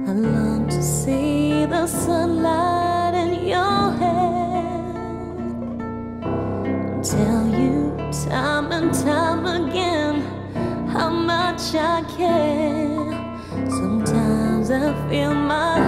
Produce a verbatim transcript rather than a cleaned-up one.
I long to see the sunlight in your hair and tell you time and time again how much I care. Sometimes I feel my